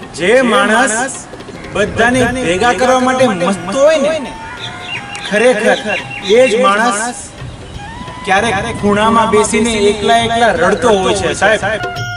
જે માણસ બધાને ભેગા કરવા માટે મસ્ત હોય ને, ખરેખર એ જ માણસ ક્યારેક ખૂણામાં બેસીને એકલા રડતો હોય છે સાહેબ.